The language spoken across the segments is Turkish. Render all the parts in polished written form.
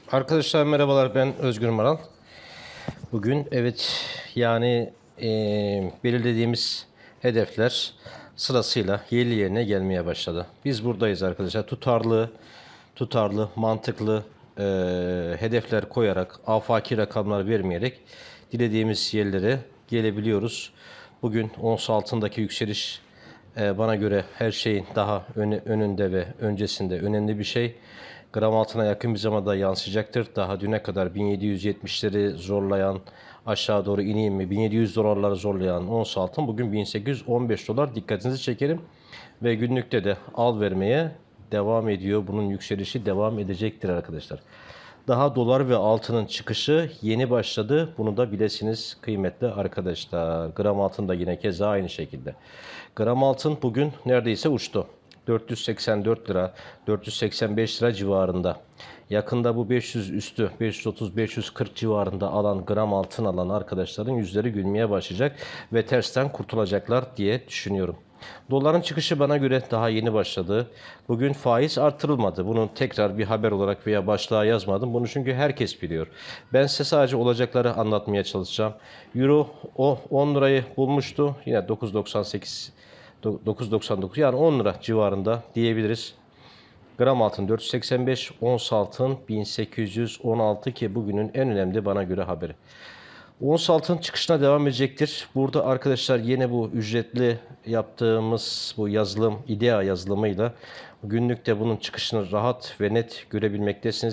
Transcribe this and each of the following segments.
Arkadaşlar merhabalar, ben Özgür Maral. Bugün evet yani belirlediğimiz hedefler sırasıyla yerli yerine gelmeye başladı. Biz buradayız arkadaşlar. Tutarlı, mantıklı hedefler koyarak, afaki rakamlar vermeyerek dilediğimiz yerlere gelebiliyoruz. Bugün ons altındaki yükseliş bana göre her şeyin daha önünde ve öncesinde önemli bir şey. Gram altına yakın bir zamanda yansıyacaktır. Daha düne kadar 1770'leri zorlayan, aşağı doğru ineyim mi 1700 dolarları zorlayan ons altın bugün 1815 dolar. Dikkatinizi çekelim. Ve günlükte de al vermeye devam ediyor. Bunun yükselişi devam edecektir arkadaşlar. Daha dolar ve altının çıkışı yeni başladı. Bunu da bilesiniz kıymetli arkadaşlar. Gram altın da yine keza aynı şekilde. Gram altın bugün neredeyse uçtu. 484 lira, 485 lira civarında. Yakında bu 500 üstü, 530-540 civarında alan gram altın alan arkadaşların yüzleri gülmeye başlayacak ve tersten kurtulacaklar diye düşünüyorum. Doların çıkışı bana göre daha yeni başladı. Bugün faiz artırılmadı. Bunu tekrar bir haber olarak veya başlığa yazmadım. Bunu çünkü herkes biliyor. Ben size sadece olacakları anlatmaya çalışacağım. Euro o 10 lirayı bulmuştu. Yine 9.98 9.99 yani 10 lira civarında diyebiliriz. Gram altın 485, ons altın 1816 ki bugünün en önemli bana göre haberi. Ons altın çıkışına devam edecektir. Burada arkadaşlar yine bu ücretli yaptığımız bu yazılım, IDEA yazılımıyla günlükte bunun çıkışını rahat ve net görebilmektesiniz.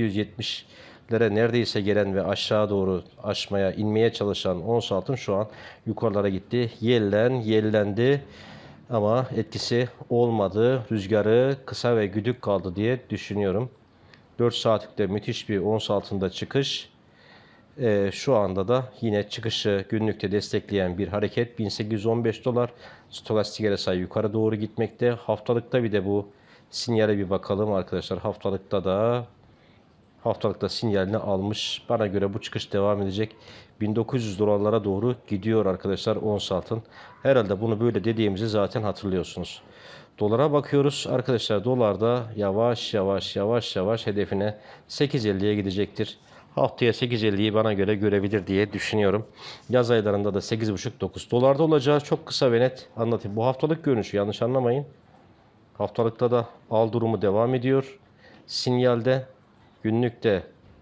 1770'lere neredeyse gelen ve aşağı doğru aşmaya, inmeye çalışan ons altın şu an yukarılara gitti. Yellendi ama etkisi olmadı. Rüzgarı kısa ve güdük kaldı diye düşünüyorum. 4 saatlikte müthiş bir ons altında çıkış. Şu anda da yine çıkışı günlükte destekleyen bir hareket 1815 dolar. Stokastik RSI yukarı doğru gitmekte. Haftalıkta bir de bu sinyale bir bakalım arkadaşlar. Haftalıkta sinyalini almış. Bana göre bu çıkış devam edecek. 1900 dolarlara doğru gidiyor arkadaşlar ons altın. Herhalde bunu böyle dediğimizi zaten hatırlıyorsunuz. Dolara bakıyoruz arkadaşlar. Dolarda yavaş yavaş hedefine 8.50'ye gidecektir. Haftaya 8.50'yi bana göre görebilir diye düşünüyorum. Yaz aylarında da 8.5-9. Dolarda olacağı çok kısa ve net anlatayım. Bu haftalık görünüşü yanlış anlamayın. Haftalıkta da al durumu devam ediyor. Sinyalde günlükte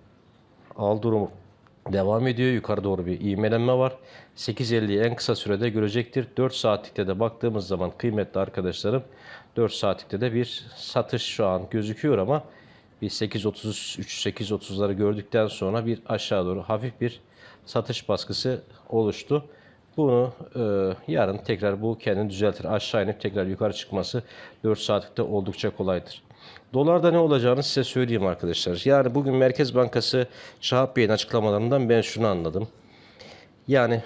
al durumu devam ediyor. Yukarı doğru bir ivmelenme var. 8.50'yi en kısa sürede görecektir. 4 saatlikte de baktığımız zaman kıymetli arkadaşlarım 4 saatlikte de bir satış şu an gözüküyor ama bir 8.33-8.30'ları gördükten sonra bir aşağı doğru hafif bir satış baskısı oluştu. Bunu yarın tekrar bu kendini düzeltir. Aşağı inip tekrar yukarı çıkması 4 saatlikte oldukça kolaydır. Dolarda ne olacağını size söyleyeyim arkadaşlar. Yani bugün Merkez Bankası Şahap Bey'in açıklamalarından ben şunu anladım. Yani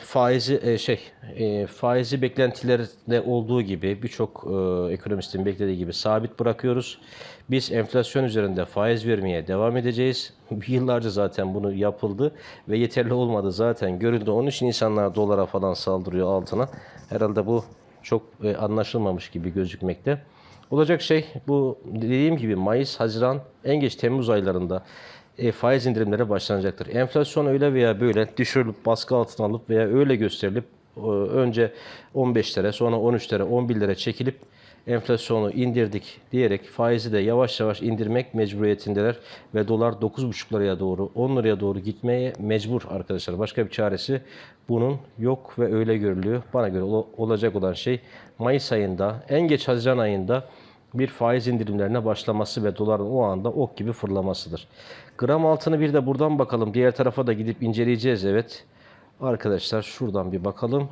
faizi beklentilerde olduğu gibi birçok ekonomistin beklediği gibi sabit bırakıyoruz. Biz enflasyon üzerinde faiz vermeye devam edeceğiz. Yıllarca zaten bunu yapıldı ve yeterli olmadı zaten görüldü. Onun için insanlar dolara falan saldırıyor altına. Herhalde bu çok anlaşılmamış gibi gözükmekte. Olacak şey bu dediğim gibi Mayıs, Haziran, en geç Temmuz aylarında faiz indirimleri başlanacaktır. Enflasyon öyle veya böyle düşürülüp baskı altına alıp veya öyle gösterilip önce 15'lere sonra 13'lere 11'lere çekilip enflasyonu indirdik diyerek faizi de yavaş yavaş indirmek mecburiyetindeler ve dolar 9,5 liraya doğru 10 liraya doğru gitmeye mecbur arkadaşlar. Başka bir çaresi bunun yok ve öyle görülüyor. Bana göre olacak olan şey Mayıs ayında en geç Haziran ayında bir faiz indirimlerine başlaması ve doların o anda ok gibi fırlamasıdır. Gram altını bir de buradan bakalım. Diğer tarafa da gidip inceleyeceğiz evet. Arkadaşlar şuradan bir bakalım.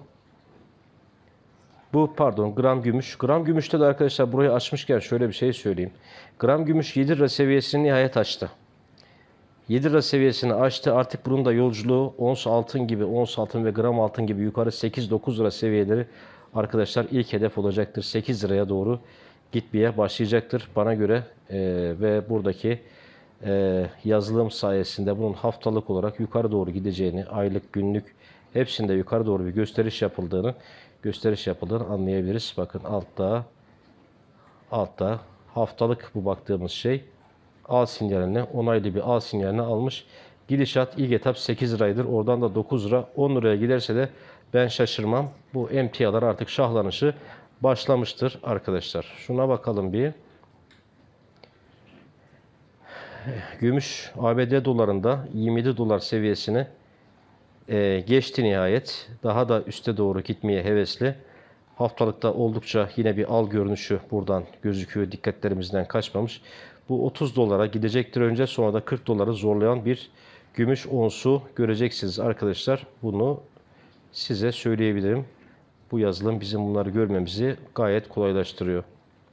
Bu pardon gram gümüş. Gram gümüşte de arkadaşlar burayı açmışken şöyle bir şey söyleyeyim. Gram gümüş 7 lira seviyesini nihayet açtı. 7 lira seviyesini açtı. Artık bunun da yolculuğu ons altın ve gram altın gibi yukarı 8-9 lira seviyeleri arkadaşlar ilk hedef olacaktır. 8 liraya doğru gitmeye başlayacaktır bana göre ve buradaki yazılım sayesinde bunun haftalık olarak yukarı doğru gideceğini, aylık, günlük hepsinde yukarı doğru bir gösteriş yapıldığını anlayabiliriz. Bakın altta haftalık bu baktığımız şey al sinyalini, onaylı bir al sinyalini almış. Gidişat ilk etap 8 liraydır. Oradan da 9 lira, 10 liraya giderse de ben şaşırmam. Bu emtialar artık şahlanışı başlamıştır arkadaşlar. Şuna bakalım bir. Gümüş ABD dolarında 27 dolar seviyesini geçti nihayet. Daha da üste doğru gitmeye hevesli. Haftalıkta oldukça yine bir al görünüşü buradan gözüküyor. Dikkatlerimizden kaçmamış. Bu 30 dolara gidecektir önce, sonra da 40 doları zorlayan bir gümüş onsu göreceksiniz arkadaşlar. Bunu size söyleyebilirim. Bu yazılım bizim bunları görmemizi gayet kolaylaştırıyor.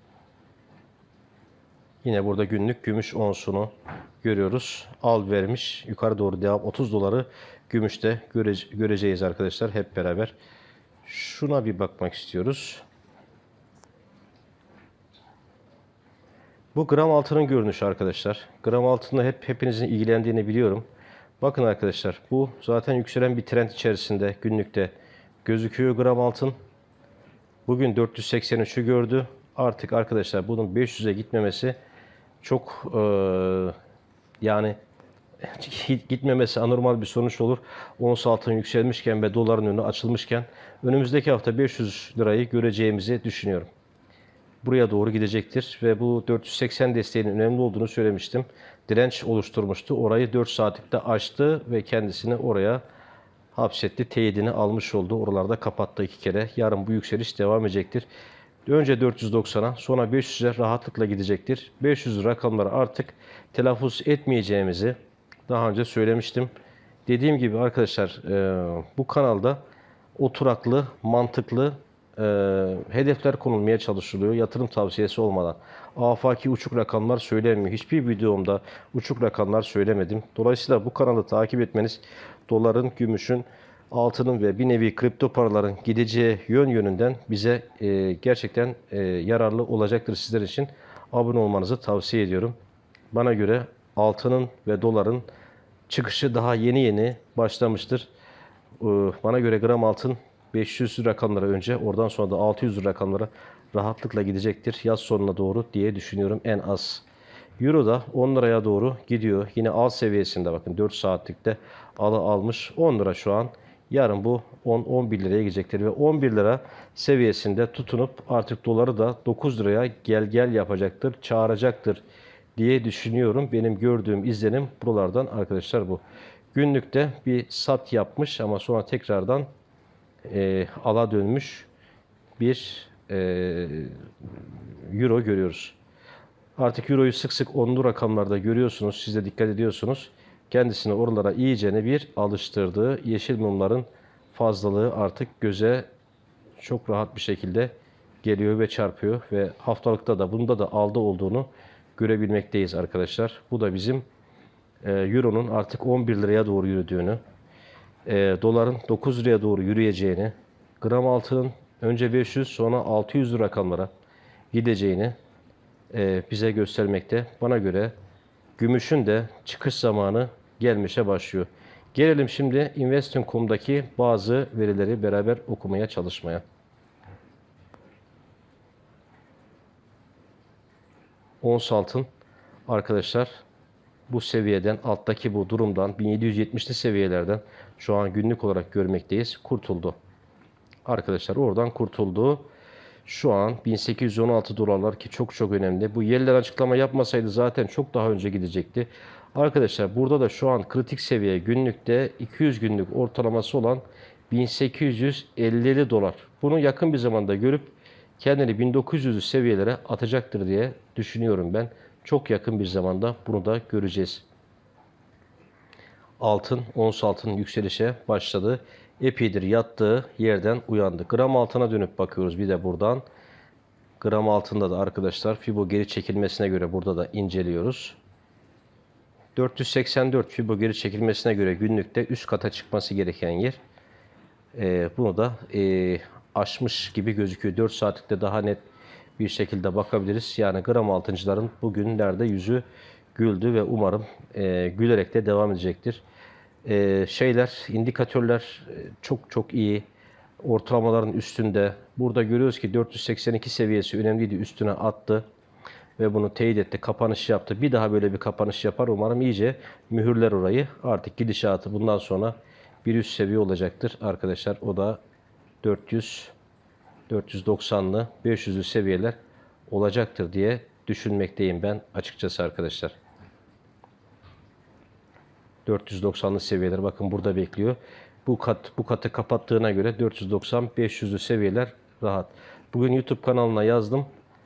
Yine burada günlük gümüş onsunu görüyoruz. Al vermiş. Yukarı doğru devam. 30 doları gümüşte göreceğiz arkadaşlar hep beraber. Şuna bir bakmak istiyoruz. Bu gram altının görünüşü arkadaşlar. Gram altında hepinizin ilgilendiğini biliyorum. Bakın arkadaşlar, bu zaten yükselen bir trend içerisinde günlükte gözüküyor gram altın. Bugün 483'ü gördü. Artık arkadaşlar bunun 500'e gitmemesi çok yani gitmemesi anormal bir sonuç olur. Ons altın yükselmişken ve doların önü açılmışken önümüzdeki hafta 500 lirayı göreceğimizi düşünüyorum. Buraya doğru gidecektir ve bu 480 desteğinin önemli olduğunu söylemiştim. Direnç oluşturmuştu. Orayı 4 saatlikte aştı ve kendisini oraya hapsetti. Teyidini almış oldu. Oralarda kapattı 2 kere. Yarın bu yükseliş devam edecektir. Önce 490'a, sonra 500'e rahatlıkla gidecektir. 500 rakamları artık telaffuz etmeyeceğimizi daha önce söylemiştim. Dediğim gibi arkadaşlar, bu kanalda oturaklı, mantıklı hedefler konulmaya çalışılıyor. Yatırım tavsiyesi olmadan. Afaki uçuk rakamlar söylenmiyor. Hiçbir videomda uçuk rakamlar söylemedim. Dolayısıyla bu kanalı takip etmeniz, doların, gümüşün, altının ve bir nevi kripto paraların gideceği yönünden bize gerçekten yararlı olacaktır sizler için. Abone olmanızı tavsiye ediyorum. Bana göre altının ve doların çıkışı daha yeni başlamıştır. Bana göre gram altın 500 rakamlara önce, oradan sonra da 600 rakamlara rahatlıkla gidecektir yaz sonuna doğru diye düşünüyorum en az. Euro da 10 liraya doğru gidiyor. Yine al seviyesinde, bakın 4 saatlikte almış 10 lira şu an. Yarın bu 10-11 liraya gidecektir ve 11 lira seviyesinde tutunup artık doları da 9 liraya gel yapacaktır, çağıracaktır diye düşünüyorum. Benim gördüğüm izlenim buralardan arkadaşlar bu. Günlükte bir sat yapmış ama sonra tekrardan ala dönmüş bir euro görüyoruz. Artık euroyu sık sık onlu rakamlarda görüyorsunuz. Siz de dikkat ediyorsunuz. Kendisini oralara iyicene bir alıştırdığı yeşil mumların fazlalığı artık göze çok rahat bir şekilde geliyor ve çarpıyor ve haftalıkta da bunda da aldı olduğunu görebilmekteyiz arkadaşlar. Bu da bizim euronun artık 11 liraya doğru yürüdüğünü, doların 9 liraya doğru yürüyeceğini, gram altının önce 500 sonra 600 rakamlara gideceğini bize göstermekte. Bana göre gümüşün de çıkış zamanı gelmişe başlıyor. Gelelim şimdi Investing.com'daki bazı verileri beraber okumaya çalışmaya. Ons altın arkadaşlar bu seviyeden, alttaki bu durumdan 1770'li seviyelerden şu an günlük olarak görmekteyiz. Kurtuldu. Arkadaşlar oradan kurtuldu. Şu an 1816 dolarlar ki çok önemli. Bu yerler açıklama yapmasaydı zaten çok daha önce gidecekti. Arkadaşlar burada da şu an kritik seviye günlükte 200 günlük ortalaması olan 1850 dolar. Bunu yakın bir zamanda görüp kendini 1900'lü seviyelere atacaktır diye düşünüyorum ben. Çok yakın bir zamanda bunu da göreceğiz. Altın, ons altın yükselişe başladı. Epeydir yattığı yerden uyandı. Gram altına dönüp bakıyoruz bir de buradan. Gram altında da arkadaşlar Fibo geri çekilmesine göre burada da inceliyoruz. 484 Fibo geri çekilmesine göre günlükte üst kata çıkması gereken yer. Bunu da aşmış gibi gözüküyor. 4 saatlikte daha net bir şekilde bakabiliriz. Yani gram altıncıların bugünlerde yüzü güldü ve umarım gülerek de devam edecektir. İndikatörler çok iyi. Ortalamaların üstünde. Burada görüyoruz ki 482 seviyesi önemliydi. Üstüne attı. ve bunu teyit etti, kapanış yaptı. Bir daha böyle bir kapanış yapar. Umarım iyice mühürler orayı. Artık gidişatı bundan sonra bir üst seviye olacaktır arkadaşlar. O da 400, 490'lı, 500'lü seviyeler olacaktır diye düşünmekteyim ben açıkçası arkadaşlar. 490'lı seviyeler bakın burada bekliyor. Bu katı kapattığına göre 490-500'lü seviyeler rahat. Bugün YouTube kanalına yazdım.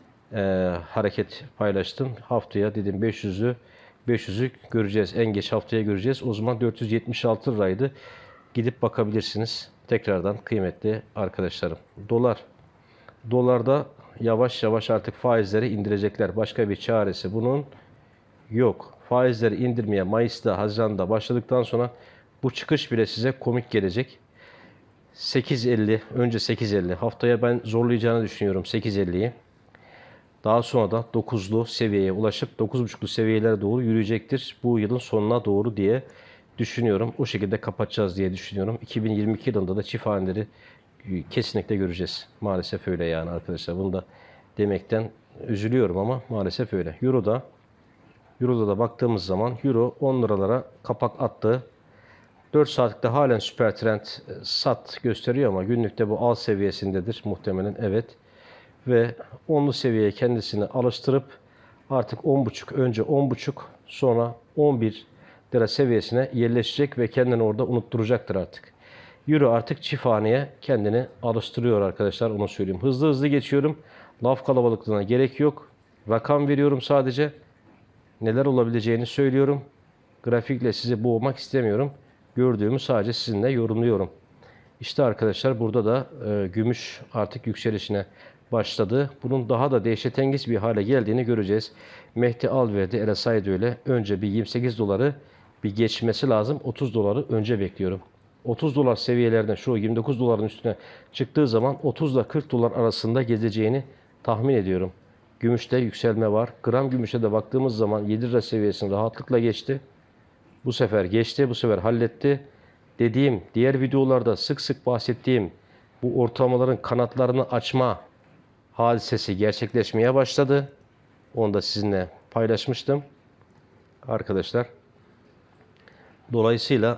Hareket paylaştım. Haftaya dedim 500'ü göreceğiz. En geç haftaya göreceğiz. O zaman 476 liraydı. Gidip bakabilirsiniz. Tekrardan kıymetli arkadaşlarım. Dolarda yavaş yavaş artık faizleri indirecekler. Başka bir çaresi bunun yok. Faizleri indirmeye Mayıs'ta, Haziran'da başladıktan sonra bu çıkış bile size komik gelecek. 8.50, önce 8.50. Haftaya ben zorlayacağını düşünüyorum 8.50'yi. Daha sonra da 9'lu seviyeye ulaşıp 9.5'lu seviyelere doğru yürüyecektir. Bu yılın sonuna doğru diye düşünüyorum. O şekilde kapatacağız diye düşünüyorum. 2022 yılında da çift haneleri kesinlikle göreceğiz. Maalesef öyle yani arkadaşlar. Bunu da demekten üzülüyorum ama maalesef öyle. Euro'da da baktığımız zaman Euro 10 liralara kapak attı. 4 saatlikte halen süper trend sat gösteriyor ama günlükte bu al seviyesindedir muhtemelen, evet. Ve 10'lu seviyeye kendisini alıştırıp artık 10.5, önce 10.5 sonra 11 lira seviyesine yerleşecek ve kendini orada unutturacaktır artık. Euro artık çift haneye kendini alıştırıyor arkadaşlar, onu söyleyeyim. Hızlı hızlı geçiyorum. Laf kalabalıklığına gerek yok. Rakam veriyorum sadece. Neler olabileceğini söylüyorum. Grafikle sizi boğmak istemiyorum. Gördüğümü sadece sizinle yorumluyorum. İşte arkadaşlar burada da gümüş artık yükselişine başladı. Bunun daha da dehşetengiz bir hale geldiğini göreceğiz. Mehdi Alverdi, RSI de öyle. Önce bir 28 doları bir geçmesi lazım. 30 doları önce bekliyorum. 30 dolar seviyelerden şu 29 doların üstüne çıktığı zaman 30 ile 40 dolar arasında gezeceğini tahmin ediyorum. Gümüşte yükselme var. Gram gümüşe de baktığımız zaman 7 lira seviyesini rahatlıkla geçti. Bu sefer geçti, bu sefer halletti. Dediğim, diğer videolarda sık sık bahsettiğim bu ortalamaların kanatlarını açma hadisesi gerçekleşmeye başladı. Onu da sizinle paylaşmıştım arkadaşlar. Dolayısıyla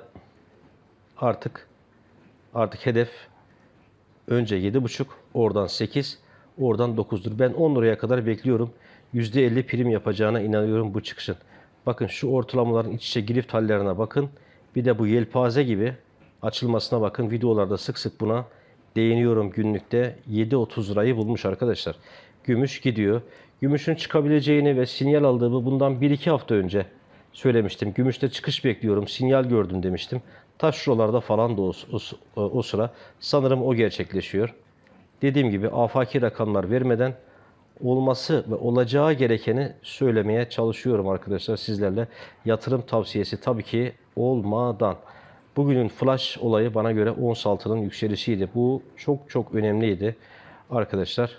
artık hedef önce 7,5, oradan 8, oradan 9'dur. Ben 10 liraya kadar bekliyorum. %50 prim yapacağına inanıyorum bu çıkışın. Bakın şu ortalamaların iç içe girift hallerine bakın. Bir de bu yelpaze gibi açılmasına bakın. Videolarda sık sık buna değiniyorum günlükte. 7.30 lirayı bulmuş arkadaşlar. Gümüş gidiyor. Gümüşün çıkabileceğini ve sinyal aldığımı bundan 1-2 hafta önce söylemiştim. Gümüşte çıkış bekliyorum, sinyal gördüm demiştim. Taş şuralarda falan da o sıra sanırım o gerçekleşiyor. Dediğim gibi afaki rakamlar vermeden olması ve olacağı gerekeni söylemeye çalışıyorum arkadaşlar sizlerle. Yatırım tavsiyesi tabii ki olmadan. Bugünün flash olayı bana göre ons altının yükselişiydi. Bu çok çok önemliydi arkadaşlar.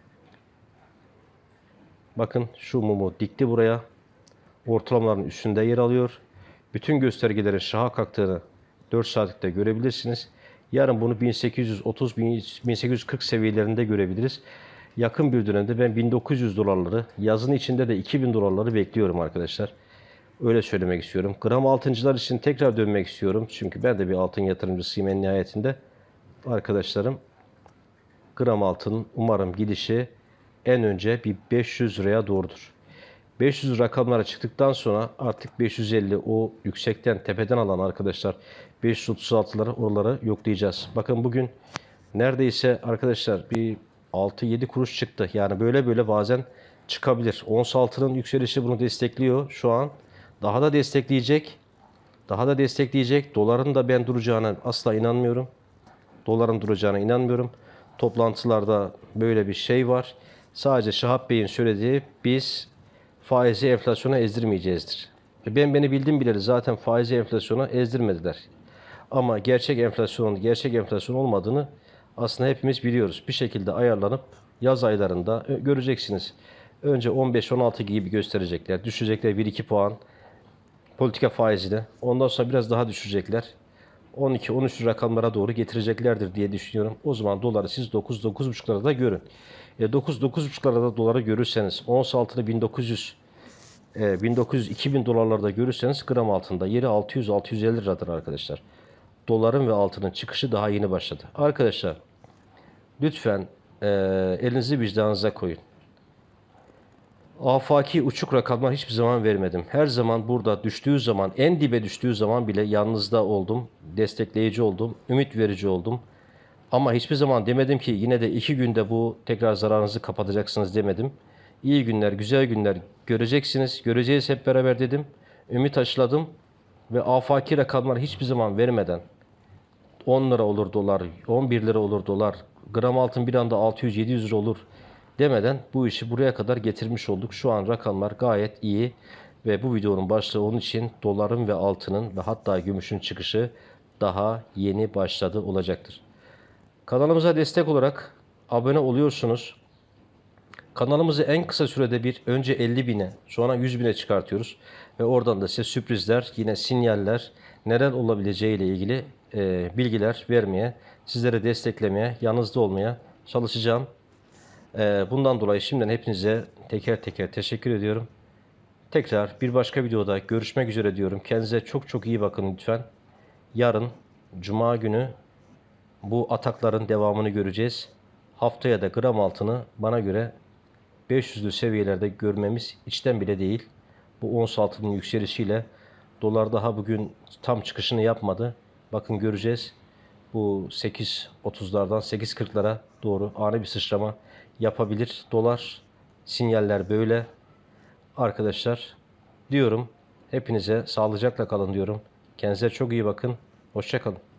Bakın şu mumu dikti buraya. Ortalamaların üstünde yer alıyor. Bütün göstergelerin şaha kalktığını 4 saatlikte görebilirsiniz. Yarın bunu 1830-1840 seviyelerinde görebiliriz. Yakın bir dönemde ben 1900 dolarları, yazın içinde de 2000 dolarları bekliyorum arkadaşlar. Öyle söylemek istiyorum. Gram altıncılar için tekrar dönmek istiyorum. Çünkü ben de bir altın yatırımcısıyım en nihayetinde. Arkadaşlarım, gram altının umarım gidişi en önce bir 500 liraya doğrudur. 500 rakamlara çıktıktan sonra artık 550, o yüksekten tepeden alan arkadaşlar 536'ları, oraları yoklayacağız. Bakın bugün neredeyse arkadaşlar bir 6-7 kuruş çıktı. Yani böyle böyle bazen çıkabilir. Ons altının yükselişi bunu destekliyor şu an. Daha da destekleyecek. Daha da destekleyecek. Doların da ben duracağına asla inanmıyorum. Doların duracağına inanmıyorum. Toplantılarda böyle bir şey var. Sadece Şahap Bey'in söylediği, biz faizi enflasyona ezdirmeyeceğizdir. Beni bildim bileli zaten faizi enflasyona ezdirmediler. Ama gerçek enflasyon olmadığını aslında hepimiz biliyoruz. Bir şekilde ayarlanıp yaz aylarında göreceksiniz. Önce 15-16 gibi gösterecekler. Düşecekler 1-2 puan politika faizini. Ondan sonra biraz daha düşecekler. 12-13 rakamlara doğru getireceklerdir diye düşünüyorum. O zaman doları siz 9-9,5'larda da görün. 9-9,5'larda doları görürseniz, ons altını 1900-2000 dolarlarda görürseniz gram altında yeri 600-650 liradır arkadaşlar. Doların ve altının çıkışı daha yeni başladı. Arkadaşlar lütfen elinizi vicdanınıza koyun. Afaki uçuk rakamlar hiçbir zaman vermedim. Her zaman burada düştüğü zaman, en dibe düştüğü zaman bile yanınızda oldum, destekleyici oldum, ümit verici oldum. Ama hiçbir zaman demedim ki yine de 2 günde bu tekrar zararınızı kapatacaksınız demedim. İyi günler, güzel günler göreceksiniz, göreceğiz hep beraber dedim. Ümit aşıladım ve afaki rakamlar hiçbir zaman vermeden 10 lira olur dolar, 11 lira olur dolar, gram altın bir anda 600-700 lira olur demeden bu işi buraya kadar getirmiş olduk. Şu an rakamlar gayet iyi ve bu videonun başlığı onun için doların ve altının ve hatta gümüşün çıkışı daha yeni başladı olacaktır. Kanalımıza destek olarak abone oluyorsunuz. Kanalımızı en kısa sürede önce 50.000'e sonra 100.000'e çıkartıyoruz. Ve oradan da size sürprizler, yine sinyaller, neler olabileceği ile ilgili bilgiler vermeye, sizlere desteklemeye, yanınızda olmaya çalışacağım. Bundan dolayı şimdiden hepinize teker teker teşekkür ediyorum. Tekrar bir başka videoda görüşmek üzere diyorum. Kendinize çok çok iyi bakın lütfen. Yarın Cuma günü bu atakların devamını göreceğiz. Haftaya da gram altını bana göre 500'lü seviyelerde görmemiz içten bile değil. Bu ons altının yükselişiyle dolar daha bugün tam çıkışını yapmadı. Bakın göreceğiz. Bu 8.30'lardan 8.40'lara doğru ani bir sıçrama yapabilir dolar. Sinyaller böyle. Arkadaşlar diyorum. Hepinize sağlıcakla kalın diyorum. Kendinize çok iyi bakın. Hoşça kalın.